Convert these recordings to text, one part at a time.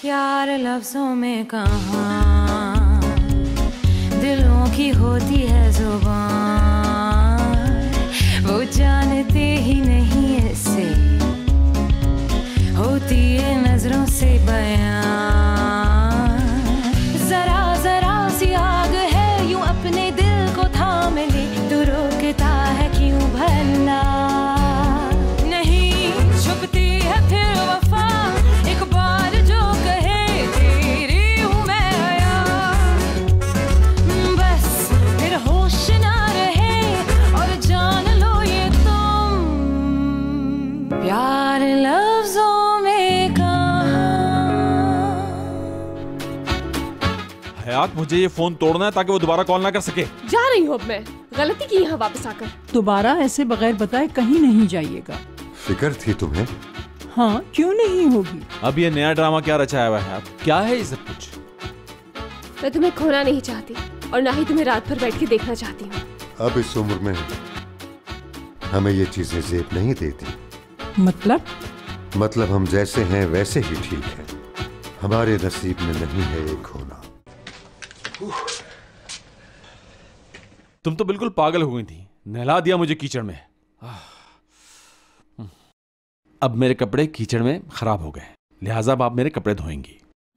प्यार लफ्जों में कहाँ, दिलों की होती है जुबान, वो जानते ही नहीं ऐसे होती है नजरों से बयान। जरा जरा सी आग है यूं अपने दिल को थाम ले, तू रोकता है क्यों भला, नहीं छुपती है फिर वफा, एक बार जो कहे तेरी हूँ मैं आया, बस फिर होश ना रहे और जान लो ये तुम प्यार लफ्जों में कहाँ। हयात, मुझे ये फोन तोड़ना है ताकि वो दोबारा कॉल ना कर सके। जा रही हूँ अब मैं, गलती की यहाँ वापस आकर। दोबारा ऐसे बगैर बताए कहीं नहीं जाइएगा। फिक्र थी तुम्हें? हाँ, क्यों नहीं होगी। अब ये नया ड्रामा क्या रचाया हुआ है? क्या है ये सब कुछ? मैं तुम्हें खोना नहीं चाहती और ना ही तुम्हें रात भर बैठ के देखना चाहती हूँ। अब इस उम्र में हमें ये चीजें जेब नहीं देती। मतलब हम जैसे हैं वैसे ही ठीक है, हमारे नसीब में नहीं है ये खोना। तुम तो बिल्कुल पागल हो गई थी, नहला दिया मुझे कीचड़ में। अब मेरे कपड़े कीचड़ में खराब हो गए, लिहाजा अब आप मेरे कपड़े धोएंगी।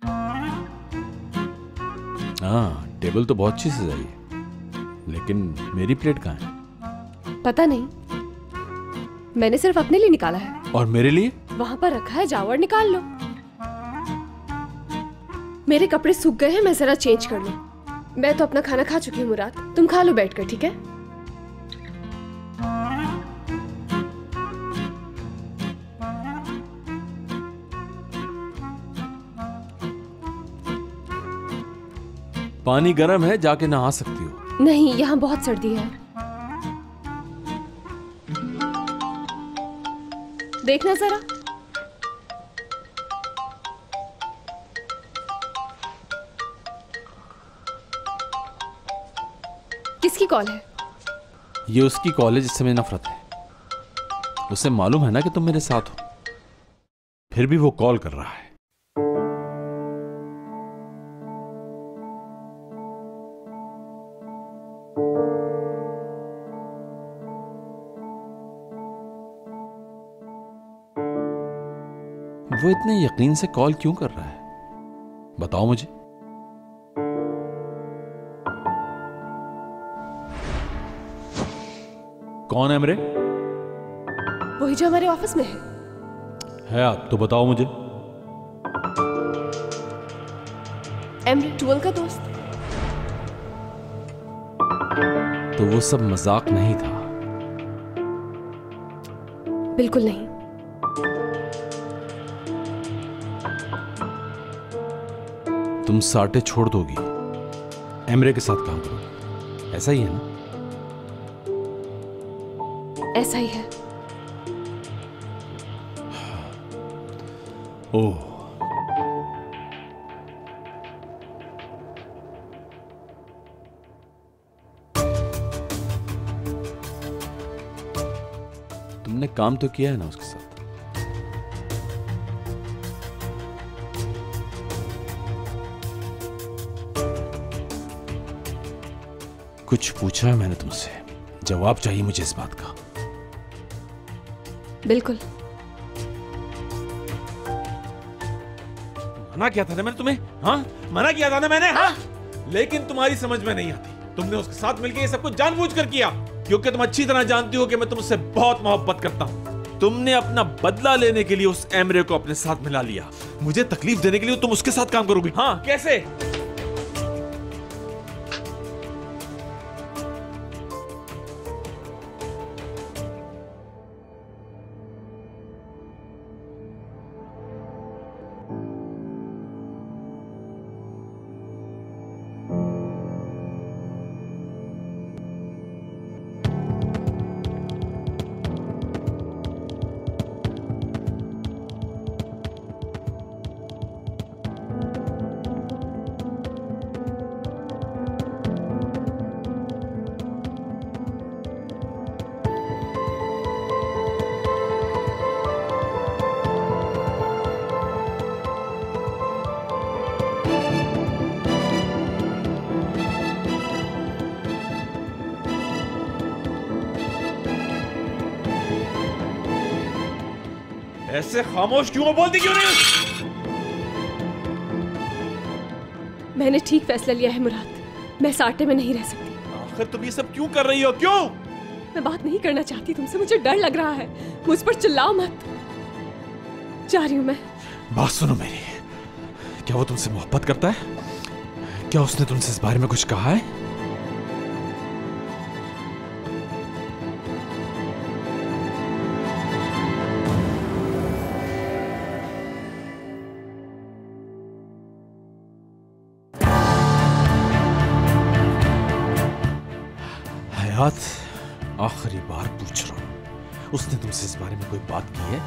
हाँ, टेबल तो बहुत अच्छी सजाई है, लेकिन मेरी प्लेट कहाँ है? पता नहीं, मैंने सिर्फ अपने लिए निकाला है। और मेरे लिए? वहां पर रखा है, जाओ और निकाल लो। मेरे कपड़े सूख गए हैं, मैं जरा चेंज कर लूं। मैं तो अपना खाना खा चुकी हूँ मुराद, तुम खा लो बैठकर, ठीक है? पानी गर्म है, जाके नहा सकती हो। नहीं, यहाँ बहुत सर्दी है। देखना जरा। किसकी कॉल है? ये उसकी कॉल है जिससे मुझे नफरत है। उसे मालूम है ना कि तुम मेरे साथ हो, फिर भी वो कॉल कर रहा है। वो इतने यकीन से कॉल क्यों कर रहा है? बताओ मुझे। कौन है मेरे? वही जो हमारे ऑफिस में है आप तो बताओ मुझे। एमरे, टूवल का दोस्त। तो वो सब मजाक नहीं था? बिल्कुल नहीं। तुम साटे छोड़ दोगी, एमरे के साथ काम करोगी, ऐसा ही है ना? ऐसा ही है। ओह, तुमने काम तो किया है ना उसके साथ? कुछ पूछा है मैंने तुमसे, जवाब चाहिए मुझे इस बात का। बिल्कुल। मना किया था ना मैंने तुम्हें, हाँ? मना किया था ना मैंने, हाँ? लेकिन तुम्हारी समझ में नहीं आती। तुमने उसके साथ मिलकर ये सब कुछ जानबूझकर किया, क्योंकि तुम अच्छी तरह जानती हो कि मैं तुमसे बहुत मोहब्बत करता हूँ। तुमने अपना बदला लेने के लिए उस एमरे को अपने साथ मिला लिया, मुझे तकलीफ देने के लिए तुम उसके साथ काम करोगी, हाँ? कैसे? ऐसे खामोश क्यों हो? बोलती क्यों नहीं? मैंने ठीक फैसला लिया है मुराद, मैं इस आटे में नहीं रह सकती। आखिर तुम ये सब क्यों कर रही हो? क्यों? मैं बात नहीं करना चाहती तुमसे, मुझे डर लग रहा है। मुझ पर चिल्लाओ मत। जा रही हूं मैं। बात सुनो मेरी, क्या वो तुमसे मोहब्बत करता है? क्या उसने तुमसे इस बारे में कुछ कहा है? हयात, आखिरी बार पूछ रहा हूं, उसने तुमसे इस बारे में कोई बात की है?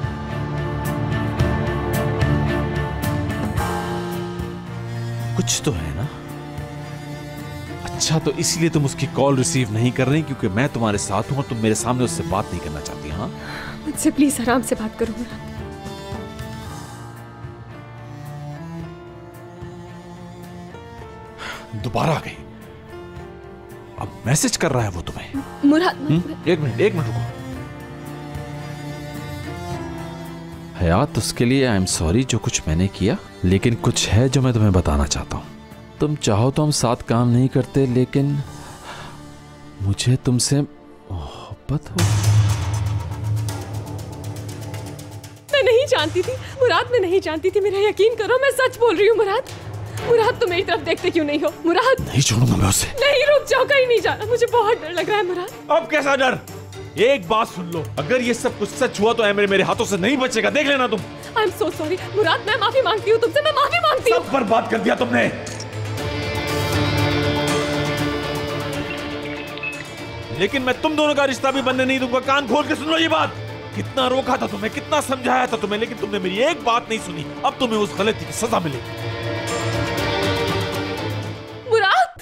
कुछ तो है ना? अच्छा, तो इसलिए तुम उसकी कॉल रिसीव नहीं कर रही क्योंकि मैं तुम्हारे साथ हूं और तुम मेरे सामने उससे बात नहीं करना चाहती? हाँ, मुझसे प्लीज आराम से बात करो मुराद। दोबारा आ गई। अब मैसेज कर रहा है वो तुम्हें? मुराद एक मिनट रुको। हयात, उसके लिए आई एम सॉरी जो कुछ मैंने किया, लेकिन कुछ है जो मैं तुम्हें बताना चाहता हूं। तुम चाहो तो हम साथ काम नहीं करते, लेकिन मुझे तुमसे मोहब्बत हो। मैं नहीं जानती थी मुराद, मैं नहीं जानती थी। मेरा यकीन करो, मैं सच बोल रही हूँ मुराद। मुराद, तुम मेरी तरफ देखते क्यों नहीं हो? मुराद, नहीं छोड़ूंगा मैं उसे। नहीं, रुक जाओ, कहीं नहीं जाना, मुझे बहुत डर लग रहा है मुराद। अब कैसा डर? एक बात सुन लो, अगर ये सब कुछ सच हुआ तो मेरे हाथों से नहीं बचेगा, देख लेना तुम। आई एम सो सॉरी मुराद, मैं माफी मांगती हूँ तुमसे, मैं माफी मांगती हूँ। सब बर्बाद कर दिया तुमने। लेकिन मैं तुम दोनों का रिश्ता भी बनने नहीं दूंगा। कान खोल के सुन लो ये बात। कितना रोका था तुम्हें, कितना समझाया था तुम्हें, लेकिन तुमने मेरी एक बात नहीं सुनी। अब तुम्हें उस गलती की सजा मिलेगी। मुराद,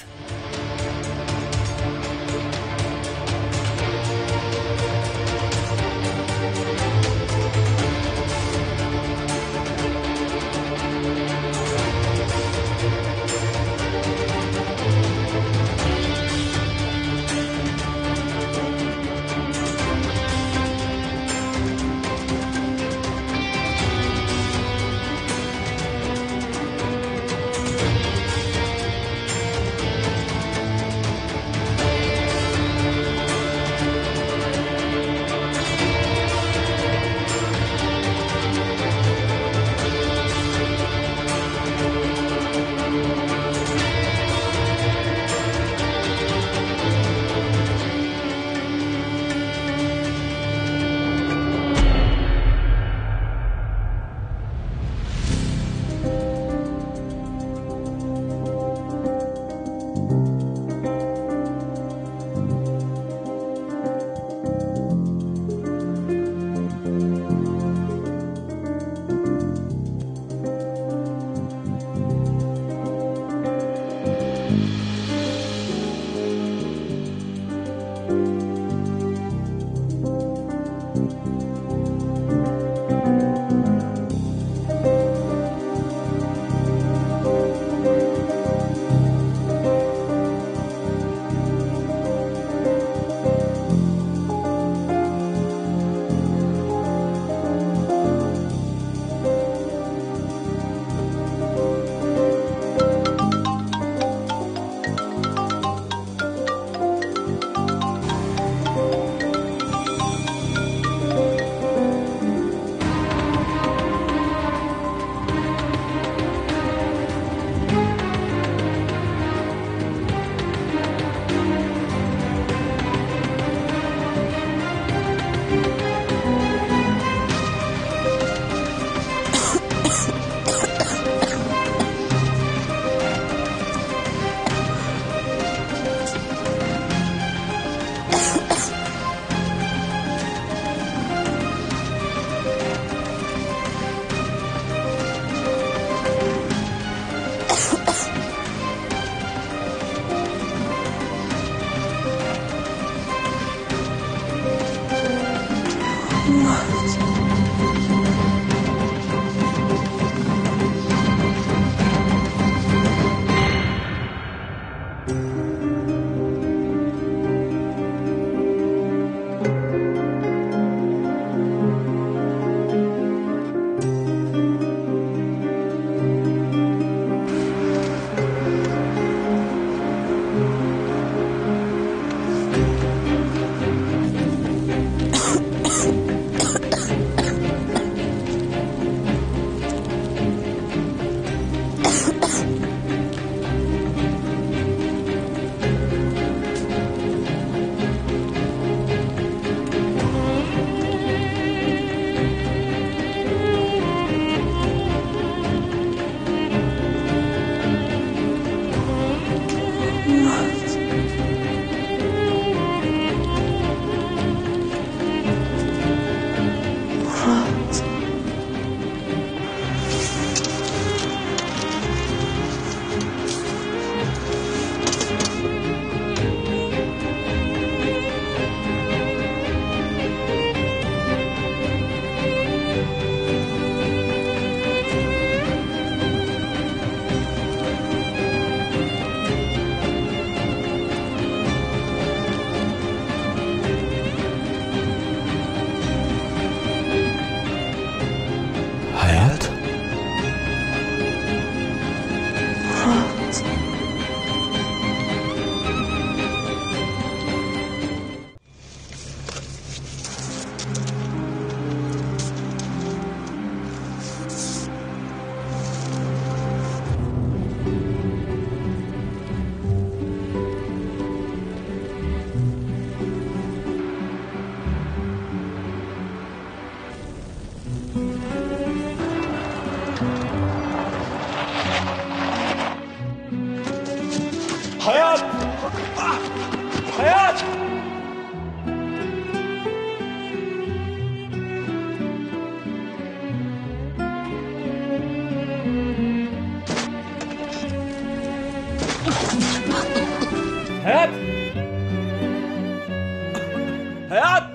हयात।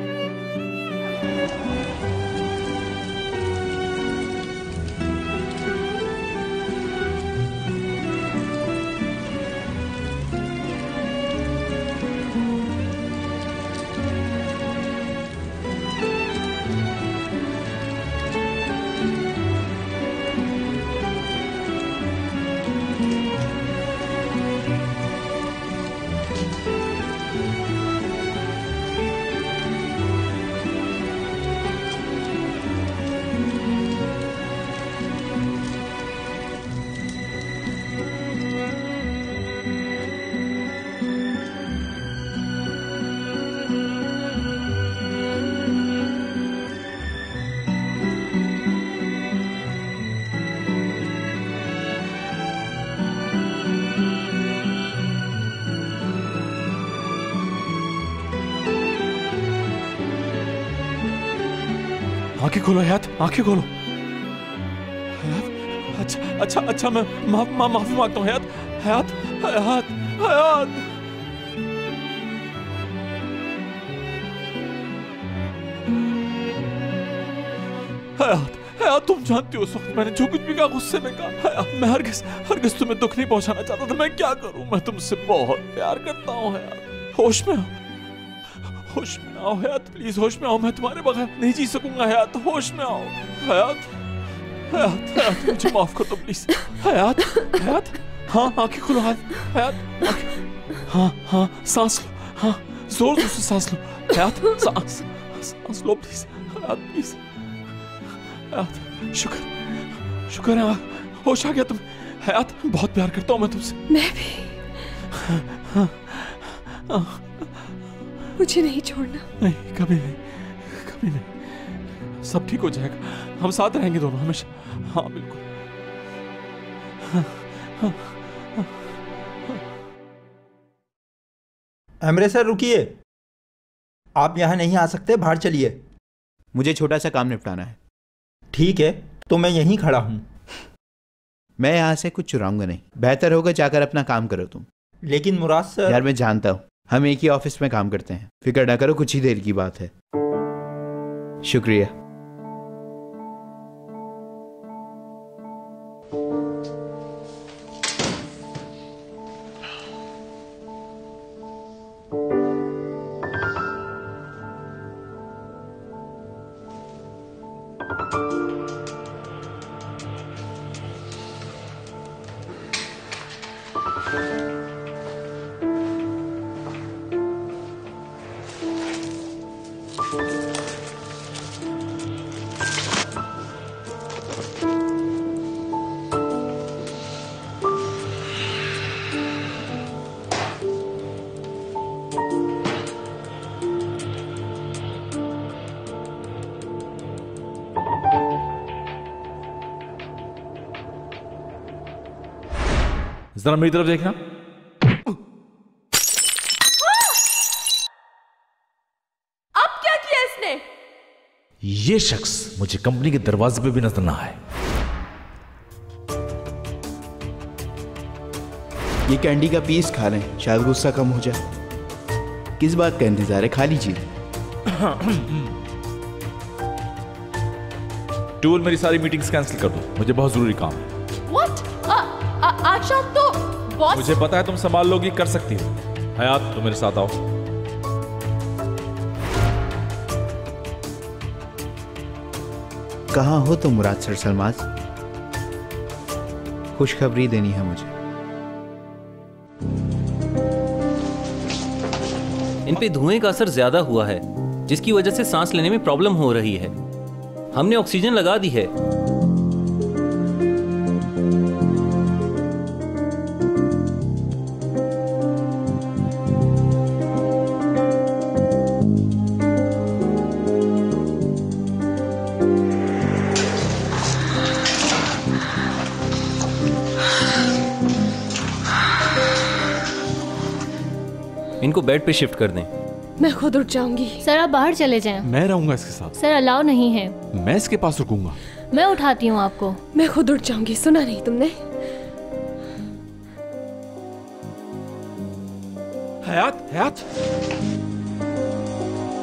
आंखें खोलो हयात, आंखें खोलो हयात। अच्छा अच्छा अच्छा, मैं माफी मांगता हूँ हयात। हयात हयात हयात। हयात हयात, तुम जानती हो उस वक्त मैंने जो कुछ भी कहा गुस्से में कहा। हयात, मैं हरगिज़ तुम्हें दुख नहीं पहुंचाना चाहता था। मैं क्या करूं, मैं तुमसे बहुत प्यार करता हूँ हयात। होश में आओ, होश में आओ हयात, प्लीज होश में आओ। मैं तुम्हारे बगैर नहीं जी सकूंगा हयात, होश में आओ हयात। हयात हयात, मुझे माफ कर दो प्लीज। हयात हयात, हाँ आंखें खोलो हयात। हाँ हाँ, सांस लो, हाँ जोर से सांस लो हयात। सांस लो प्लीज हयात, प्लीज हयात। शुक्र है होश आ गया तुम्हें हयात। बहुत प्यार करता हूँ मैं तुमसे। मैं भी। मुझे नहीं छोड़ना। नहीं, कभी नहीं, कभी नहीं। सब ठीक हो जाएगा, हम साथ रहेंगे दोनों हमेशा। हाँ बिल्कुल। एमरे सर रुकिए, आप यहाँ नहीं आ सकते, बाहर चलिए। मुझे छोटा सा काम निपटाना है। ठीक है, तो मैं यहीं खड़ा हूँ। मैं यहाँ से कुछ चुराऊंगा नहीं, बेहतर होगा जाकर अपना काम करो तुम। लेकिन मुराद सर। यार मैं जानता हूँ, हम एक ही ऑफिस में काम करते हैं, फिक्र ना करो, कुछ ही देर की बात है। शुक्रिया। जरा मेरी तरफ देखना। अब क्या किया इसने? ये शख्स मुझे कंपनी के दरवाजे पे भी नजर ना आए। ये कैंडी का पीस खा लें, शायद गुस्सा कम हो जाए। किस बात का इंतजार है, खा लीजिए। टूल, मेरी सारी मीटिंग्स कैंसिल कर दो, मुझे बहुत जरूरी काम है। What? आज शाम तो बॉस। मुझे पता है तुम संभाल लोगी, कर सकती हो। हयात, तुम मेरे साथ आओ। कहाँ हो तुम मुराद सर सलमाज? खुशखबरी देनी है मुझे। इन पे धुएं का असर ज्यादा हुआ है, जिसकी वजह से सांस लेने में प्रॉब्लम हो रही है। हमने ऑक्सीजन लगा दी है। इनको बेड पे शिफ्ट कर दें। मैं खुद उठ जाऊंगी। सर आप बाहर चले जाएं। मैं रहूंगा इसके साथ। सर अलाउ नहीं है। मैं इसके पास रुकूंगा। मैं उठाती हूँ आपको। मैं खुद उठ जाऊंगी, सुना नहीं तुमने? हयात, हयात,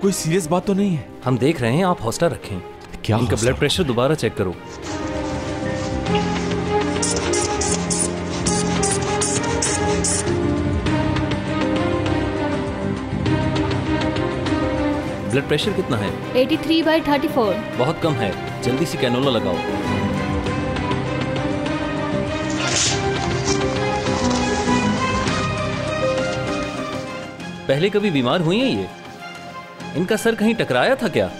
कोई सीरियस बात तो नहीं है? हम देख रहे हैं, आप हौसला रखें। क्या इनका हौसला? ब्लड प्रेशर दोबारा चेक करो। ब्लड प्रेशर कितना है? 83/34। बहुत कम है, जल्दी से कैनोला लगाओ। पहले कभी बीमार हुई हैं ये? इनका सर कहीं टकराया था क्या?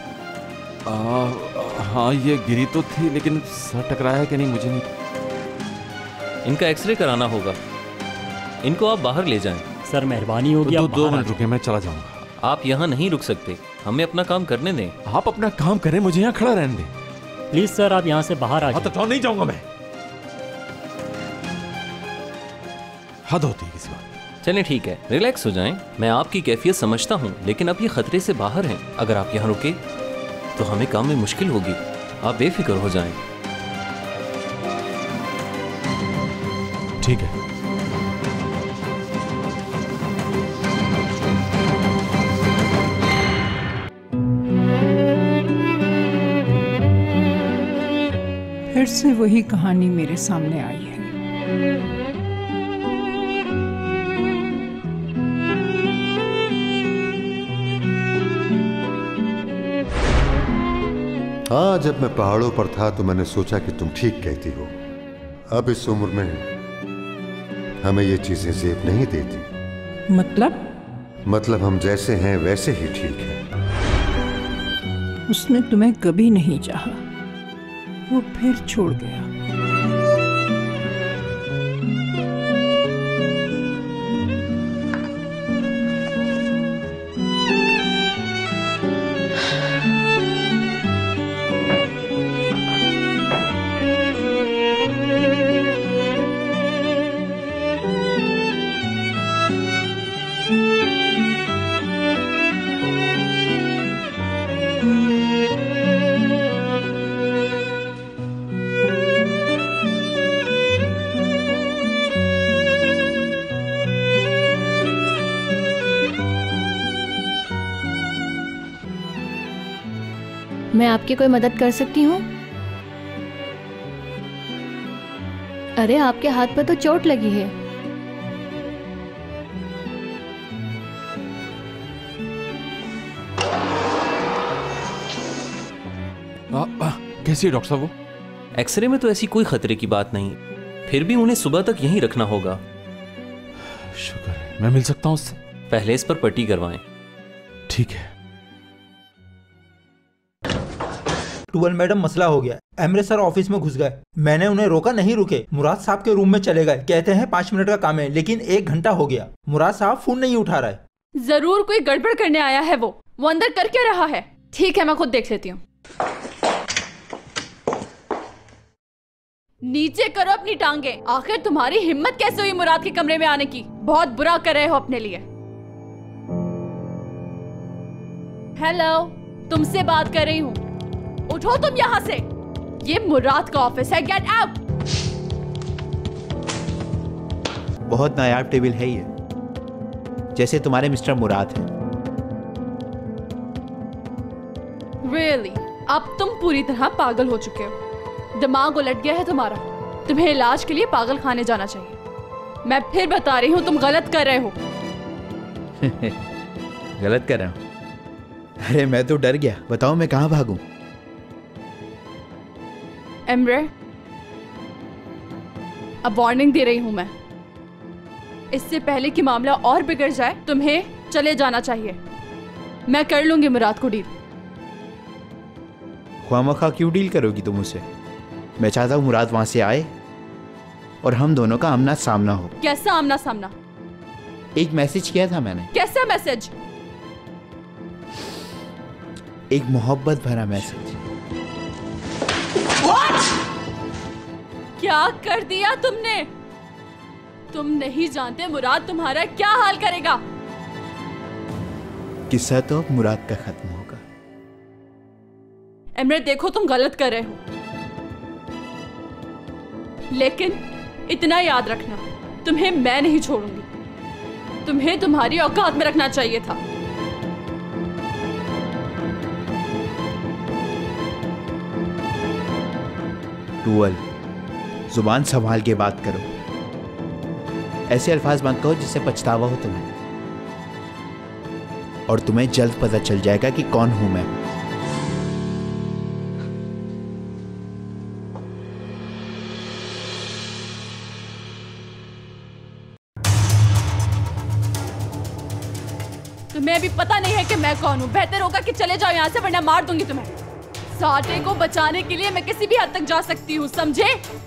हाँ, ये गिरी तो थी, लेकिन सर टकराया कि नहीं मुझे नहीं। इनका एक्सरे कराना होगा। इनको आप बाहर ले जाएं। सर मेहरबानी होगी, आप 2 मिनट रुके, मैं चला जाऊंगा। आप यहाँ नहीं रुक सकते, हमें अपना काम करने दें। आप अपना काम करें, मुझे यहाँ खड़ा रहने दें। प्लीज सर, आप यहाँ से बाहर आ जाइए। तो नहीं जाऊंगा मैं। हद होती है किसी बात। चलें ठीक है, रिलैक्स हो जाएं। मैं आपकी कैफियत समझता हूँ, लेकिन अब ये खतरे से बाहर हैं। अगर आप यहाँ रुके तो हमें काम में मुश्किल होगी। आप बेफिक्र हो जाएं। ठीक है। फिर से वही कहानी मेरे सामने आई है। हाँ, जब मैं पहाड़ों पर था तो मैंने सोचा कि तुम ठीक कहती हो। अब इस उम्र में हमें ये चीजें जेब नहीं देती। मतलब हम जैसे हैं वैसे ही ठीक हैं। उसने तुम्हें कभी नहीं चाहा, वो फिर छोड़ गया। मैं आपकी कोई मदद कर सकती हूँ? अरे आपके हाथ पर तो चोट लगी है। कैसी है डॉक्टर साहब वो? एक्सरे में तो ऐसी कोई खतरे की बात नहीं, फिर भी उन्हें सुबह तक यहीं रखना होगा। शुक्र है। मैं मिल सकता हूँ उससे? पहले इस पर पट्टी करवाएं। ठीक है। टूवल मैडम, मसला हो गया। एमरे सर ऑफिस में घुस गए। मैंने उन्हें रोका, नहीं रुके। मुराद साहब के रूम में चले गए। कहते हैं 5 मिनट का काम है, लेकिन 1 घंटा हो गया। मुराद साहब फोन नहीं उठा रहा है। जरूर कोई गड़बड़ करने आया है। वो अंदर कर क्या रहा है? ठीक है, मैं खुद देख लेती हूँ। नीचे करो अपनी टांगे। आखिर तुम्हारी हिम्मत कैसे हुई मुराद के कमरे में आने की? बहुत बुरा कर रहे हो अपने लिए। हेलो, तुमसे बात कर रही हूँ। उठो तुम यहाँ से। ये मुराद का ऑफिस है। Get out. बहुत नायाब टेबल है ये, जैसे तुम्हारे मिस्टर मुराद हैं। Really? अब तुम पूरी तरह पागल हो चुके हो। दिमाग उलट गया है तुम्हारा। तुम्हें इलाज के लिए पागल खाने जाना चाहिए। मैं फिर बता रही हूँ, तुम गलत कर रहे हो। गलत कर रहा हूँ? अरे मैं तो डर गया। बताओ मैं कहाँ भागूं? एमरे, अब वार्निंग दे रही हूं मैं। इससे पहले कि मामला और बिगड़ जाए, तुम्हें चले जाना चाहिए। मैं कर लूंगी मुराद को डील। ख्वामखा क्यों डील करोगी तुम उसे? मैं चाहता हूँ मुराद वहां से आए और हम दोनों का आमना सामना हो। कैसा आमना सामना? एक मैसेज किया था मैंने। कैसा मैसेज? एक मोहब्बत भरा मैसेज। क्या कर दिया तुमने? तुम नहीं जानते मुराद तुम्हारा क्या हाल करेगा। किस्सा तो अब मुराद का खत्म होगा। एमरे, देखो तुम गलत कर रहे हो, लेकिन इतना याद रखना, तुम्हें मैं नहीं छोड़ूंगी। तुम्हें तुम्हारी औकात में रखना चाहिए था। टूअल, जुबान संभाल के बात करो। ऐसे अल्फाज मत कहो जिससे पछतावा हो तुम्हें, और तुम्हें जल्द पता चल जाएगा कि कौन हूं मैं। तुम्हें अभी पता नहीं है कि मैं कौन हूँ। बेहतर होगा कि चले जाओ यहाँ से, वरना मार दूंगी तुम्हें। साटे को बचाने के लिए मैं किसी भी हद तक जा सकती हूँ, समझे?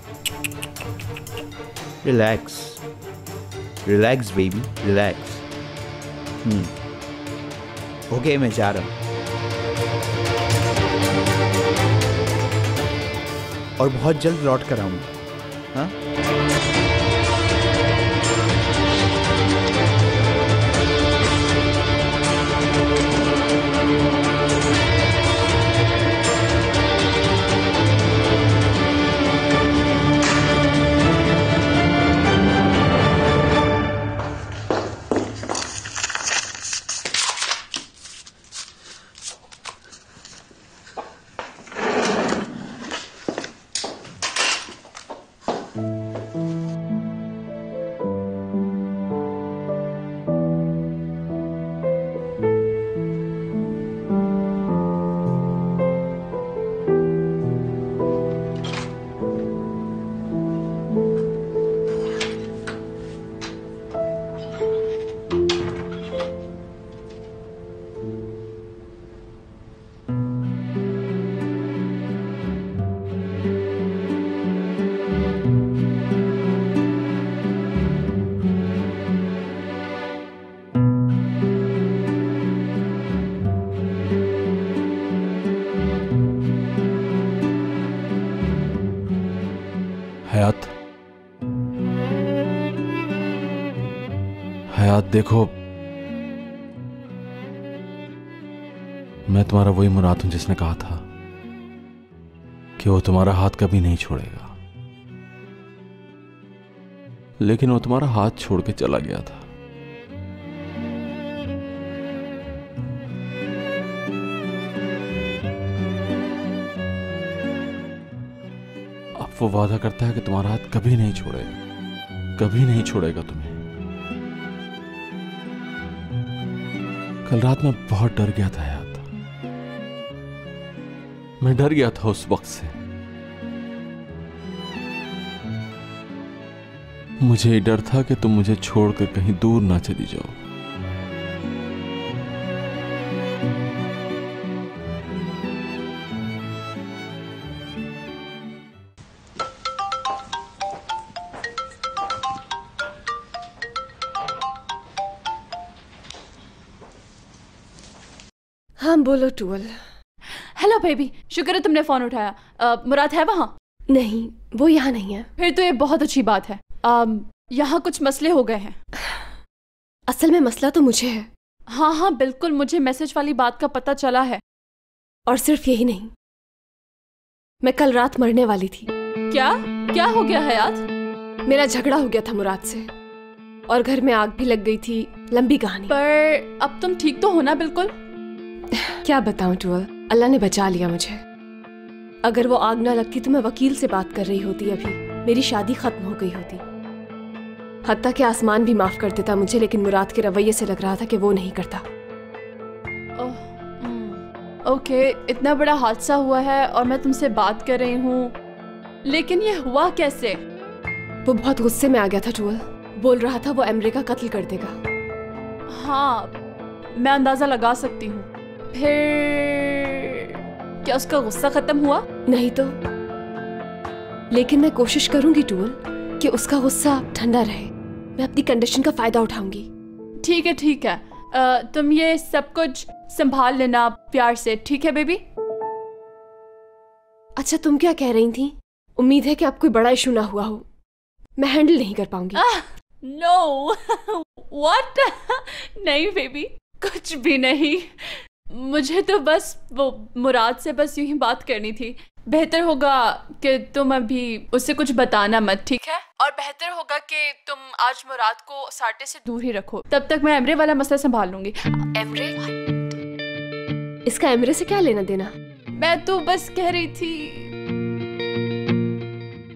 Relax, relax baby, relax. Okay, मैं जा रहा हूँ और बहुत जल्द लौट कर आऊंगा। हाँ, हयात, देखो, मैं तुम्हारा वही मुराद हूं जिसने कहा था कि वो तुम्हारा हाथ कभी नहीं छोड़ेगा, लेकिन वो तुम्हारा हाथ छोड़ के चला गया था। अब वो वादा करता है कि तुम्हारा हाथ कभी नहीं छोड़ेगा, कभी नहीं छोड़ेगा तुम्हें। कल रात मैं बहुत डर गया था यार, मैं डर गया था उस वक्त से। मुझे डर था कि तुम मुझे छोड़कर कहीं दूर ना चली जाओ। हाँ बोलो टूअल। हेलो बेबी, शुक्र है तुमने फोन उठाया। मुराद है वहाँ? नहीं, वो यहाँ नहीं है। फिर तो ये बहुत अच्छी बात है। यहाँ कुछ मसले हो गए हैं। असल में मसला तो मुझे है। हाँ हाँ बिल्कुल, मुझे मैसेज वाली बात का पता चला है। और सिर्फ यही नहीं, मैं कल रात मरने वाली थी। क्या क्या हो गया हयात? मेरा झगड़ा हो गया था मुराद से, और घर में आग भी लग गई थी। लंबी कहानी। पर अब तुम ठीक तो हो ना? बिल्कुल। क्या बताऊं टूअल, अल्लाह ने बचा लिया मुझे। अगर वो आग ना लगती तो मैं वकील से बात कर रही होती, अभी मेरी शादी खत्म हो गई होती। हत्ता कि आसमान भी माफ कर देता मुझे, लेकिन मुराद के रवैये से लग रहा था कि वो नहीं करता। ओके, इतना बड़ा हादसा हुआ है और मैं तुमसे बात कर रही हूँ, लेकिन ये हुआ कैसे? वो बहुत गुस्से में आ गया था टूअल। बोल रहा था वो एमरे का कत्ल कर देगा। हाँ, मैं अंदाजा लगा सकती हूँ। फिर क्या उसका गुस्सा खत्म हुआ? नहीं तो, लेकिन मैं कोशिश करूंगी टूअल कि उसका गुस्सा ठंडा रहे। मैं अपनी कंडीशन का फायदा उठाऊंगी। ठीक है ठीक है, तुम ये सब कुछ संभाल लेना प्यार से, ठीक है बेबी? अच्छा, तुम क्या कह रही थी? उम्मीद है कि अब कोई बड़ा इशू ना हुआ हो। मैं हैंडल नहीं कर पाऊंगी। Know what? नहीं बेबी, कुछ भी नहीं। मुझे तो बस वो मुराद से बस यूं ही बात करनी थी। बेहतर होगा कि तुम अभी उससे कुछ बताना मत, ठीक है? और बेहतर होगा कि तुम आज मुराद को साटे से दूर ही रखो। तब तक मैं एमरे वाला मसला संभाल लूंगी। एमरे? इसका एमरे से क्या लेना देना? मैं तो बस कह रही थी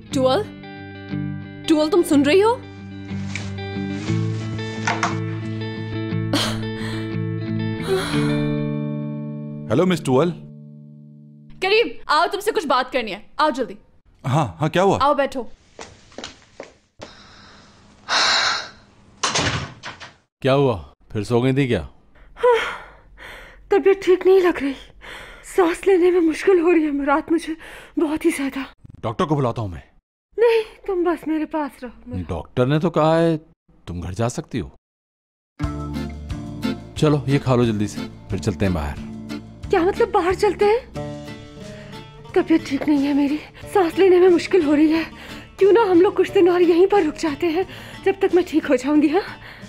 टुअल, टुअल तुम सुन रही हो? हेलो मिस टुअल। करीब आओ, तुमसे कुछ बात करनी है, आओ जल्दी। हाँ हाँ, क्या हुआ? आओ बैठो। क्या हुआ, फिर सो गई थी क्या? तबीयत ठीक नहीं लग रही, सांस लेने में मुश्किल हो रही है मुराद, मुझे बहुत ही ज्यादा। डॉक्टर को बुलाता हूँ मैं। नहीं, तुम बस मेरे पास रहो। डॉक्टर ने तो कहा है तुम घर जा सकती हो। चलो ये खा लो जल्दी से, फिर चलते हैं बाहर। क्या मतलब बाहर चलते हैं? तबीयत ठीक नहीं है मेरी, सांस लेने में मुश्किल हो रही है। क्यों ना हम लोग कुछ दिन और यहीं पर रुक जाते हैं जब तक मैं ठीक हो जाऊंगी। हाँ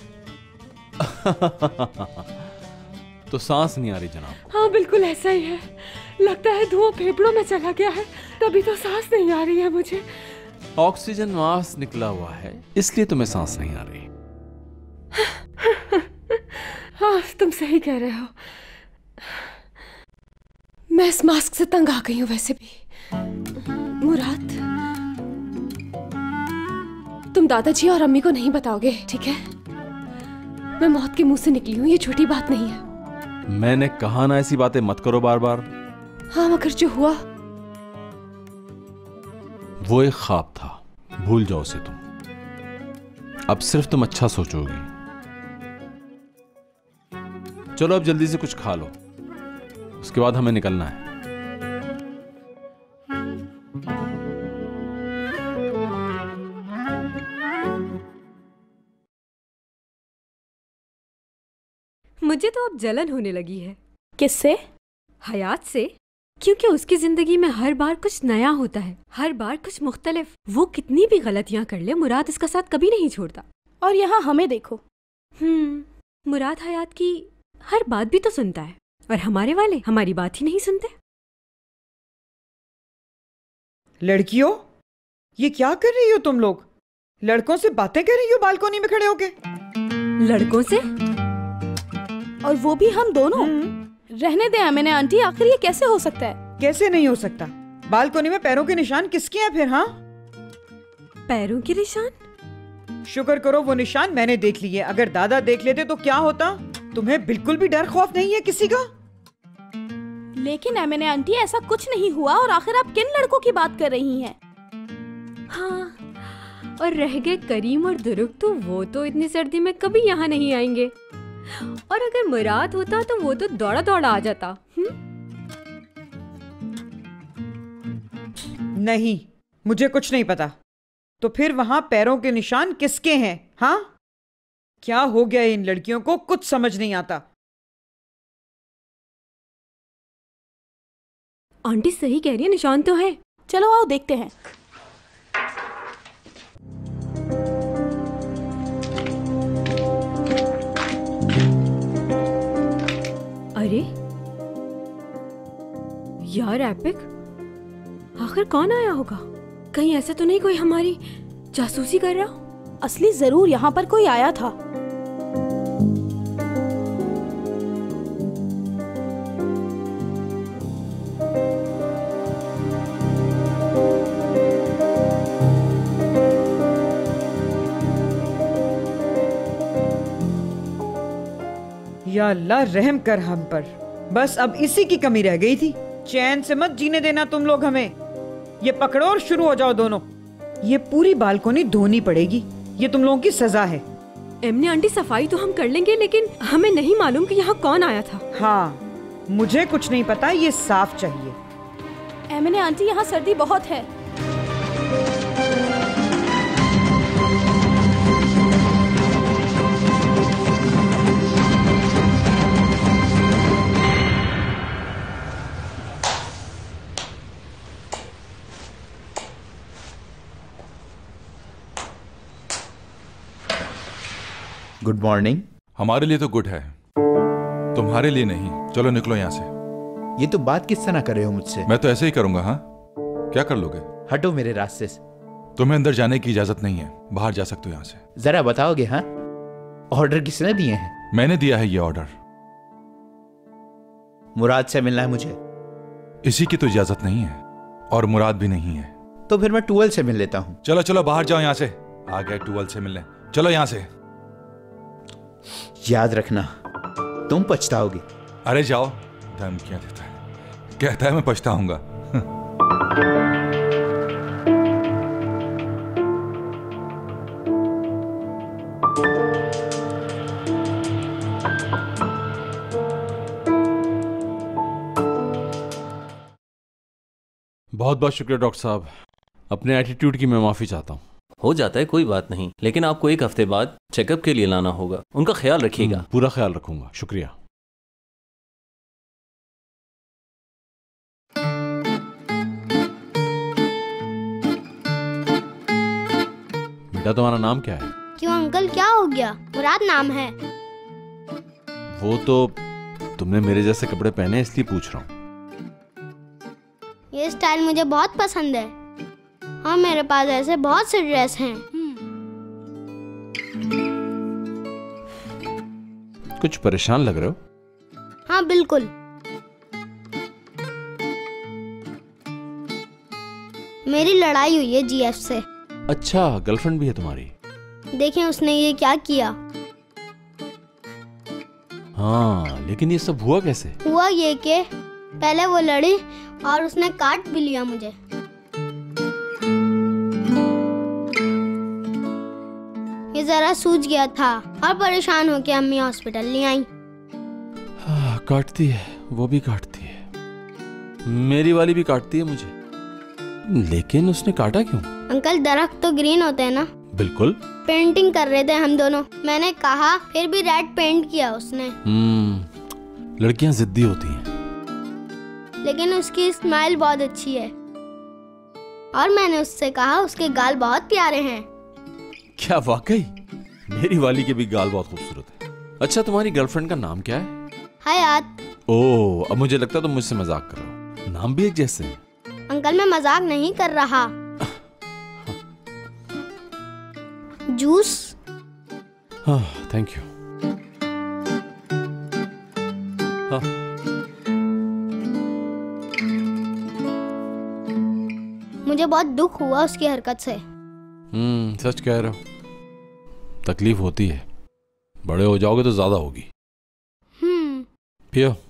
तो सांस नहीं आ रही जनाब? हाँ बिल्कुल ऐसा ही है, लगता है धुआं फेफड़ों में चला गया है, तभी तो सांस नहीं आ रही है मुझे। ऑक्सीजन मास्क निकला हुआ है इसलिए तुम्हें सांस नहीं आ रही। हाँ तुम सही कह रहे हो। मैं इस मास्क से तंग आ गई हूँ वैसे भी। मुराद, तुम दादाजी और अम्मी को नहीं बताओगे, ठीक है? मैं मौत के मुंह से निकली हूँ, ये छोटी बात नहीं है। मैंने कहा ना ऐसी बातें मत करो बार बार। हाँ मगर जो हुआ वो एक ख्वाब था, भूल जाओ उसे तुम। अब सिर्फ तुम अच्छा सोचोगी। चलो अब जल्दी से कुछ खा लो, उसके बाद हमें निकलना है। मुझे तो अब जलन होने लगी है। किससे? हयात से, क्योंकि उसकी जिंदगी में हर बार कुछ नया होता है, हर बार कुछ मुख्तलिफ। वो कितनी भी गलतियां कर ले, मुराद इसका साथ कभी नहीं छोड़ता। और यहाँ हमें देखो। मुराद हयात की हर बात भी तो सुनता है, और हमारे वाले हमारी बात ही नहीं सुनते। लड़कियों, ये क्या कर रही हो तुम लोग? लड़कों से बातें कर रही हो बालकोनी में खड़े होके? लड़कों से? और वो भी हम दोनों? रहने दे मैंने आंटी, आखिर ये कैसे हो सकता है? कैसे नहीं हो सकता? बालकोनी में पैरों के निशान किसके हैं फिर? हाँ, पैरों के निशान? शुक्र करो वो निशान मैंने देख लिए, अगर दादा देख लेते तो क्या होता? तुम्हें बिल्कुल भी डर खौफ नहीं है किसी का? लेकिन मैंने आंटी ऐसा कुछ नहीं हुआ, और आखिर आप किन लड़कों की बात कर रही हैं? हाँ, और रह गए करीम और दुरुक, तो वो तो इतनी सर्दी में कभी यहाँ नहीं आएंगे। और अगर मुराद होता तो वो तो दौड़ा दौड़ा आ जाता। नहीं, मुझे कुछ नहीं पता। तो फिर वहां पैरों के निशान किसके हैं? हाँ, क्या हो गया इन लड़कियों को, कुछ समझ नहीं आता। आंटी सही कह रही है, निशान तो है। चलो आओ देखते हैं। अरे यार एपिक, आखिर कौन आया होगा? कहीं ऐसा तो नहीं कोई हमारी जासूसी कर रहा? असली जरूर यहाँ पर कोई आया था। या अल्लाह रहम कर हम पर, बस अब इसी की कमी रह गई थी। चैन से मत जीने देना तुम लोग हमें। ये पकड़ो और शुरू हो जाओ दोनों। ये पूरी बालकोनी धोनी पड़ेगी, ये तुम लोगों की सजा है। एमने आंटी सफाई तो हम कर लेंगे, लेकिन हमें नहीं मालूम कि यहाँ कौन आया था। हाँ, मुझे कुछ नहीं पता, ये साफ चाहिए। एमने आंटी यहाँ सर्दी बहुत है। Good morning. हमारे लिए तो गुड है, तुम्हारे लिए नहीं। चलो निकलो यहाँ से। ये तो बात किस तरह कर रहे हो मुझसे? मैं तो ऐसे ही करूंगा। हाँ, क्या कर लोगे? हटो मेरे रास्ते से। तुम्हें अंदर जाने की इजाजत नहीं है, बाहर जा सकते हो यहाँ से। जरा बताओगे? हाँ, ऑर्डर किसने दिए हैं? मैंने दिया है ये ऑर्डर। मुराद से मिलना है मुझे। इसी की तो इजाजत नहीं है, और मुराद भी नहीं है। तो फिर मैं टूवल से मिल लेता हूँ। चलो चलो बाहर जाओ यहाँ से। आ गए टूवल से मिलने, चलो यहाँ से। याद रखना तुम पछताओगे। अरे जाओ, धमकियां देता है, कहता है मैं पछताऊंगा। बहुत बहुत शुक्रिया डॉक्टर साहब, अपने एटीट्यूड की मैं माफी चाहता हूँ। हो जाता है, कोई बात नहीं, लेकिन आपको एक हफ्ते बाद चेकअप के लिए लाना होगा। उनका ख्याल रखिएगा। पूरा ख्याल रखूंगा, शुक्रिया। बेटा तुम्हारा नाम क्या है? क्यों अंकल, क्या हो गया? मुराद नाम है। वो तो तुमने मेरे जैसे कपड़े पहने इसलिए पूछ रहा हूँ। ये स्टाइल मुझे बहुत पसंद है। हाँ, मेरे पास ऐसे बहुत से ड्रेस हैं। कुछ परेशान लग रहे हो? हाँ बिल्कुल। मेरी लड़ाई हुई है जीएफ से। अच्छा, गर्लफ्रेंड भी है तुम्हारी? देखिए उसने ये क्या किया। हाँ, लेकिन ये सब हुआ कैसे? हुआ ये कि पहले वो लड़ी और उसने काट भी लिया मुझे। ये जरा सूज गया था और परेशान होकर अम्मी हॉस्पिटल ले आई। काटती है, वो भी काटती है, मेरी वाली भी काटती है मुझे। लेकिन उसने काटा क्यों? अंकल, दरख्त तो ग्रीन होते हैं ना? बिल्कुल। पेंटिंग कर रहे थे हम दोनों, मैंने कहा, फिर भी रेड पेंट किया उसने। लड़कियां जिद्दी होती हैं। लेकिन उसकी स्माइल बहुत अच्छी है और मैंने उससे कहा उसके गाल बहुत प्यारे हैं। क्या वाकई? मेरी वाली के भी गाल बहुत खूबसूरत है। अच्छा, तुम्हारी गर्लफ्रेंड का नाम क्या है? हयात। ओह, अब मुझे लगता है तुम मुझसे मजाक कर रहे हो, नाम भी एक जैसे हैं। अंकल, मैं मजाक नहीं कर रहा। जूस। हाँ, थैंक यू। हाँ। मुझे बहुत दुख हुआ उसकी हरकत से। सच कह रहे हो, तकलीफ होती है, बड़े हो जाओगे तो ज्यादा होगी। पियो।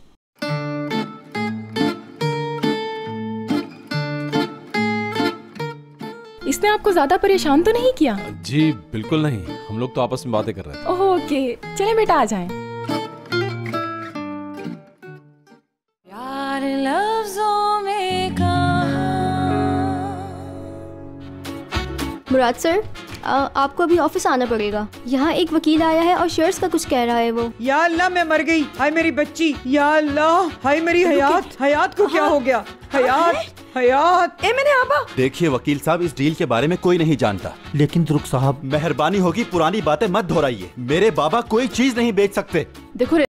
इसने आपको ज्यादा परेशान तो नहीं किया? जी बिल्कुल नहीं, हम लोग तो आपस में बातें कर रहे थे। ओके, चले बेटा आ जाएं। यार लफ्ज़ों में कहा। मुराद सर, आपको अभी ऑफिस आना पड़ेगा। यहाँ एक वकील आया है और शेयर्स का कुछ कह रहा है वो। या अल्लाह, मैं मर गई। हाय मेरी बच्ची, या अल्लाह, हाय मेरी हयात। हयात को क्या हो गया? हयात, हयात। ए मैंने आबा। देखिए वकील साहब, इस डील के बारे में कोई नहीं जानता। लेकिन तुर्क साहब, मेहरबानी होगी पुरानी बातें मत दोहराइए। मेरे बाबा कोई चीज नहीं बेच सकते। देखो